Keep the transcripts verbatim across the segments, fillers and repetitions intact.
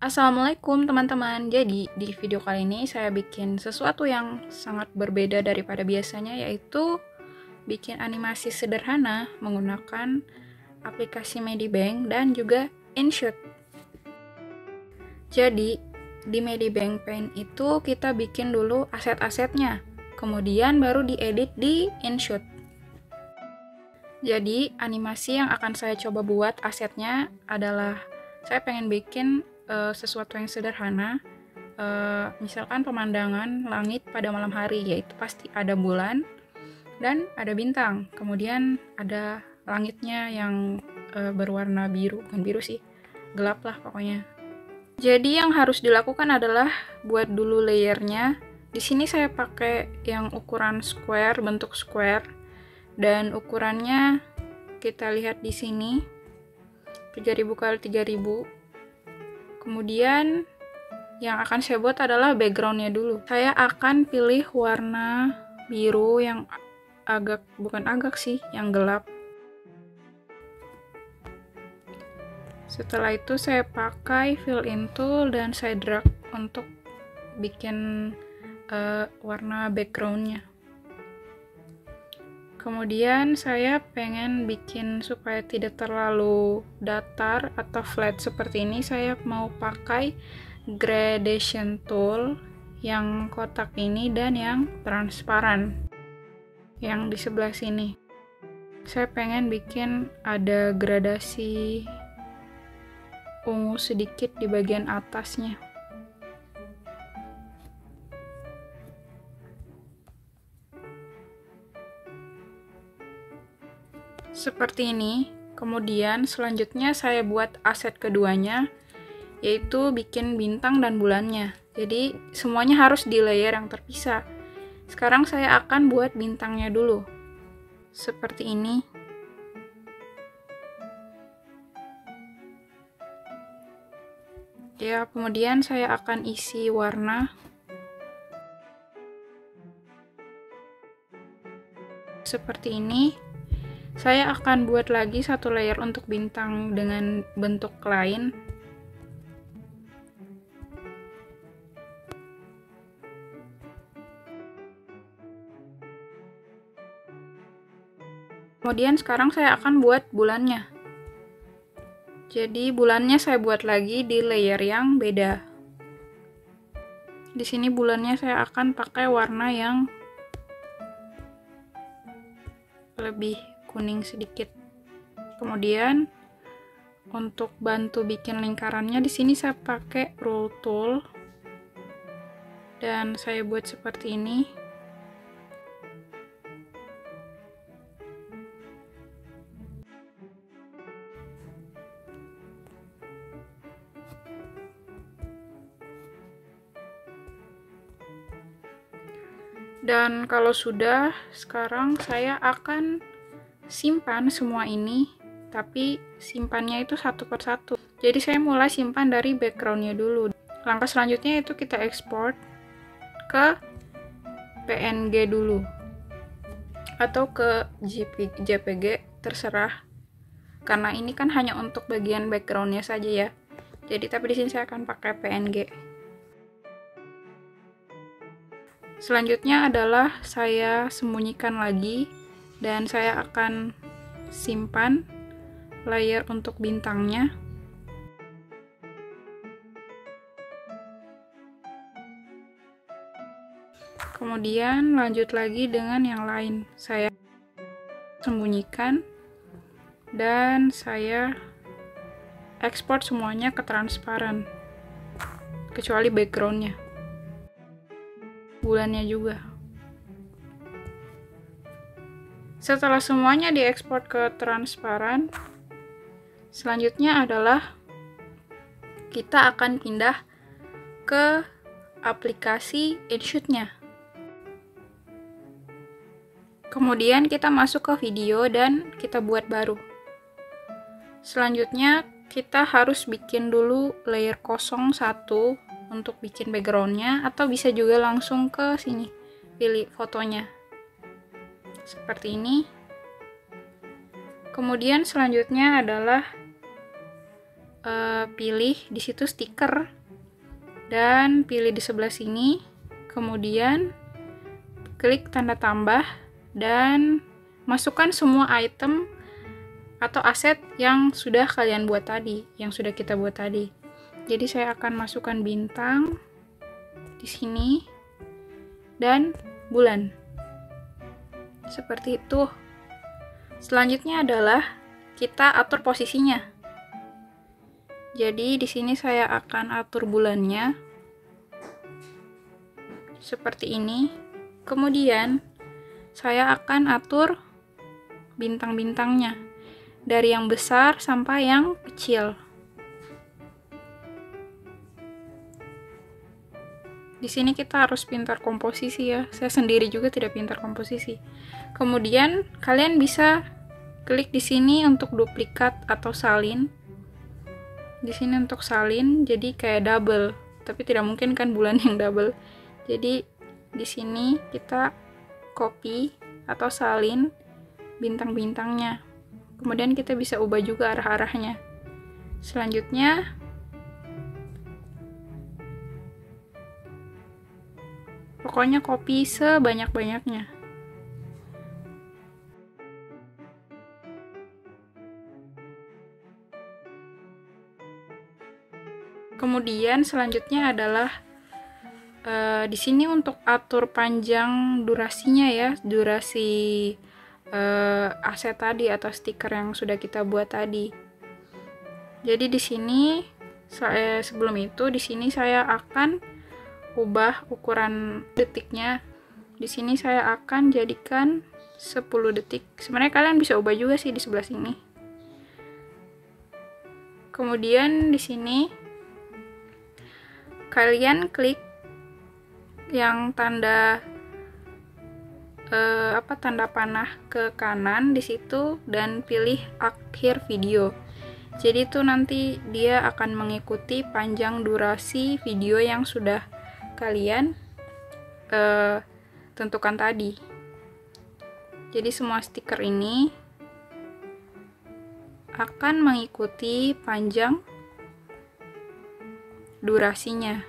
Assalamualaikum teman-teman. Jadi di video kali ini saya bikin sesuatu yang sangat berbeda daripada biasanya, yaitu bikin animasi sederhana menggunakan aplikasi Medibank dan juga InShot. Jadi di Medibank Paint itu kita bikin dulu aset-asetnya, kemudian baru diedit di InShot. Jadi animasi yang akan saya coba buat asetnya adalah saya pengen bikin Uh, sesuatu yang sederhana, uh, misalkan pemandangan langit pada malam hari, yaitu pasti ada bulan dan ada bintang, kemudian ada langitnya yang uh, berwarna biru, bukan biru sih, gelap lah pokoknya. Jadi yang harus dilakukan adalah buat dulu layernya. Di sini saya pakai yang ukuran square, bentuk square, dan ukurannya kita lihat di sini tiga ribu kali tiga ribu. Kemudian yang akan saya buat adalah backgroundnya dulu. Saya akan pilih warna biru yang agak, bukan agak sih, yang gelap. Setelah itu saya pakai fill in tool dan saya drag untuk bikin uh, warna backgroundnya. Kemudian saya pengen bikin supaya tidak terlalu datar atau flat seperti ini, saya mau pakai gradation tool yang kotak ini dan yang transparan yang di sebelah sini. Saya pengen bikin ada gradasi ungu sedikit di bagian atasnya. Seperti ini. Kemudian selanjutnya saya buat aset keduanya, yaitu bikin bintang dan bulannya. Jadi semuanya harus di layer yang terpisah. Sekarang saya akan buat bintangnya dulu. Seperti ini. Ya, kemudian saya akan isi warna. Seperti ini. Saya akan buat lagi satu layer untuk bintang dengan bentuk lain. Kemudian sekarang saya akan buat bulannya. Jadi bulannya saya buat lagi di layer yang beda. Di sini bulannya saya akan pakai warna yang lebih kuning sedikit. Kemudian untuk bantu bikin lingkarannya, di sini saya pakai rule tool dan saya buat seperti ini. Dan kalau sudah, sekarang saya akan simpan semua ini, tapi simpannya itu satu per satu. Jadi saya mulai simpan dari backgroundnya dulu. Langkah selanjutnya itu kita ekspor ke P N G dulu, atau ke J P G, terserah. Karena ini kan hanya untuk bagian backgroundnya saja ya. Jadi tapi di sini saya akan pakai P N G. Selanjutnya adalah saya sembunyikan lagi. Dan saya akan simpan layer untuk bintangnya. Kemudian lanjut lagi dengan yang lain. Saya sembunyikan dan saya ekspor semuanya ke transparan, kecuali backgroundnya, bulannya juga. Setelah semuanya diekspor ke transparan, selanjutnya adalah kita akan pindah ke aplikasi InShot-nya. Kemudian kita masuk ke video dan kita buat baru. Selanjutnya kita harus bikin dulu layer kosong satu untuk bikin backgroundnya, atau bisa juga langsung ke sini, pilih fotonya. Seperti ini. Kemudian selanjutnya adalah uh, pilih di situ stiker dan pilih di sebelah sini, kemudian klik tanda tambah dan masukkan semua item atau aset yang sudah kalian buat tadi, yang sudah kita buat tadi. Jadi saya akan masukkan bintang di sini dan bulan. Seperti itu. Selanjutnya adalah kita atur posisinya. Jadi di sini saya akan atur bulannya seperti ini. Kemudian saya akan atur bintang-bintangnya dari yang besar sampai yang kecil. Di sini kita harus pintar komposisi ya. Saya sendiri juga tidak pintar komposisi. Kemudian kalian bisa klik di sini untuk duplikat atau salin. Di sini untuk salin, jadi kayak double. Tapi tidak mungkin kan bulan yang double. Jadi di sini kita copy atau salin bintang-bintangnya. Kemudian kita bisa ubah juga arah-arahnya. Selanjutnya pokoknya copy sebanyak-banyaknya. Kemudian selanjutnya adalah Uh, di sini untuk atur panjang durasinya ya, durasi uh, aset tadi atau stiker yang sudah kita buat tadi. Jadi di sini saya, sebelum itu di sini saya akan ubah ukuran detiknya. Di sini saya akan jadikan sepuluh detik. Sebenarnya kalian bisa ubah juga sih di sebelah sini. Kemudian di sini kalian klik yang tanda eh, apa tanda panah ke kanan di situ dan pilih akhir video. Jadi itu nanti dia akan mengikuti panjang durasi video yang sudah kalian eh, tentukan tadi. Jadi semua stiker ini akan mengikuti panjang durasinya.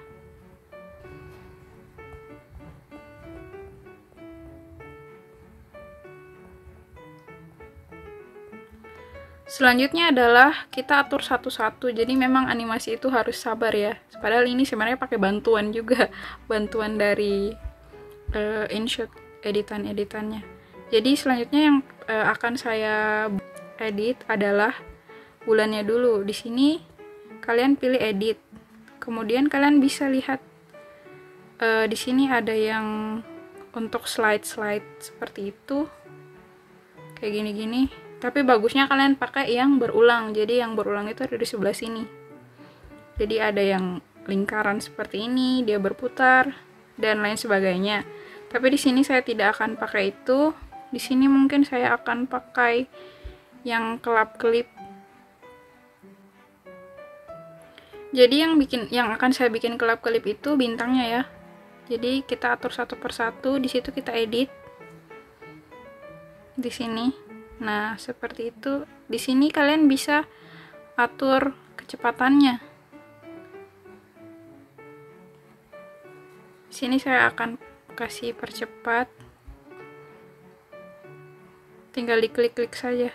Selanjutnya adalah kita atur satu-satu. Jadi memang animasi itu harus sabar ya. Padahal ini sebenarnya pakai bantuan juga, bantuan dari uh, InShot editan-editannya. Jadi selanjutnya yang uh, akan saya edit adalah bulannya dulu. Di sini kalian pilih edit. Kemudian kalian bisa lihat uh, di sini ada yang untuk slide-slide seperti itu. Kayak gini-gini. Tapi bagusnya kalian pakai yang berulang. Jadi yang berulang itu ada di sebelah sini. Jadi ada yang lingkaran seperti ini, dia berputar dan lain sebagainya. Tapi di sini saya tidak akan pakai itu. Di sini mungkin saya akan pakai yang kelap-kelip. Jadi yang bikin yang akan saya bikin kelap-kelip itu bintangnya ya. Jadi kita atur satu persatu, di situ kita edit. Di sini. Nah, seperti itu. Di sini kalian bisa atur kecepatannya. Di sini saya akan kasih percepat. Tinggal diklik-klik saja.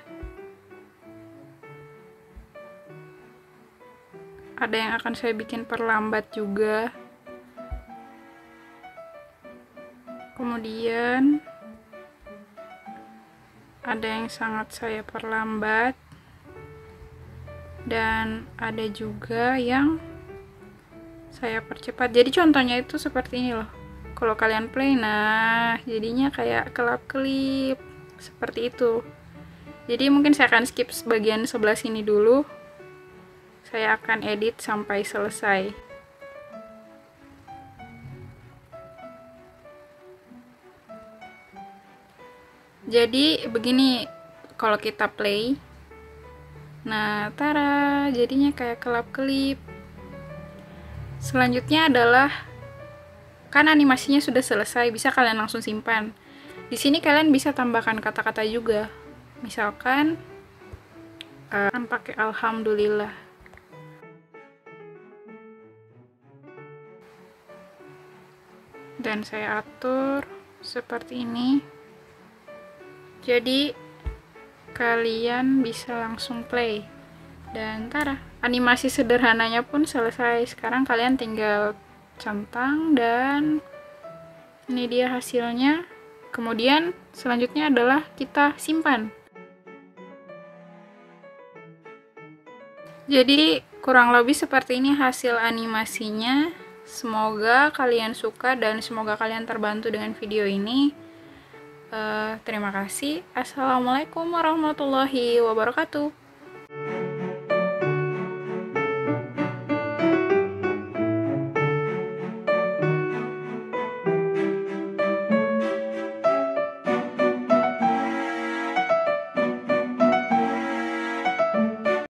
Ada yang akan saya bikin perlambat juga. Kemudian ada yang sangat saya perlambat dan ada juga yang saya percepat. Jadi contohnya itu seperti ini loh. Kalau kalian play, nah jadinya kayak kelap-kelip seperti itu. Jadi mungkin saya akan skip bagian sebelah sini dulu. Saya akan edit sampai selesai. Jadi begini kalau kita play. Nah, tara, jadinya kayak kelap-kelip. Selanjutnya adalah kan animasinya sudah selesai, bisa kalian langsung simpan. Di sini kalian bisa tambahkan kata-kata juga. Misalkan uh, pakai alhamdulillah. dan saya atur seperti ini. Jadi kalian bisa langsung play dan tada, animasi sederhananya pun selesai. Sekarang kalian tinggal centang dan ini dia hasilnya. Kemudian selanjutnya adalah kita simpan. Jadi kurang lebih seperti ini hasil animasinya. Semoga kalian suka dan semoga kalian terbantu dengan video ini. Uh, terima kasih. Assalamualaikum warahmatullahi wabarakatuh.